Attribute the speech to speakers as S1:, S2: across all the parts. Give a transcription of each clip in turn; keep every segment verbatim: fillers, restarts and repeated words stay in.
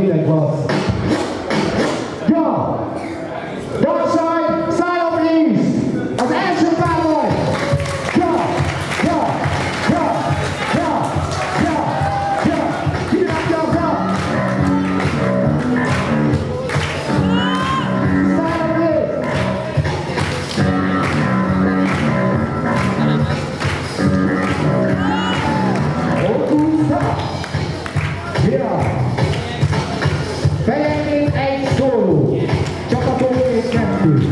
S1: Fejenként egy szóló, csapatonként kettő.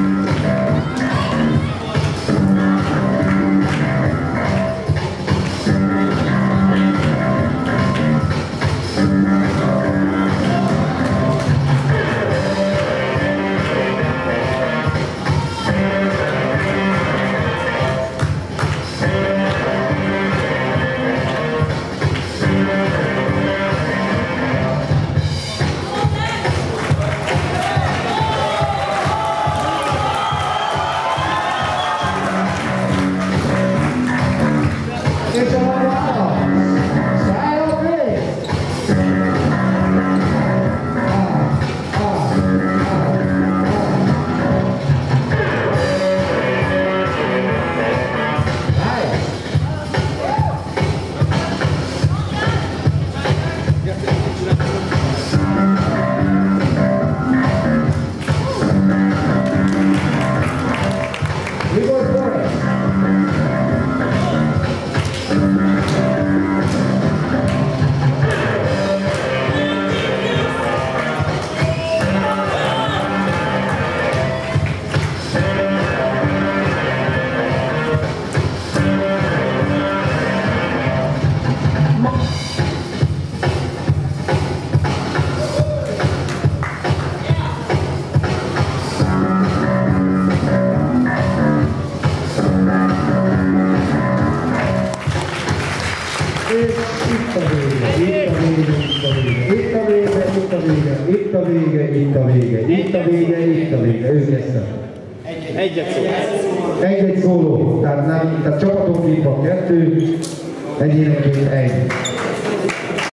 S1: Itt a vége, itt a vége, itt a vége, itt a vége, ők ezt
S2: Egyet szóló.
S1: Egy-egy szóló, tehát, nem, tehát csapatonként van kettő, egyénenként egy.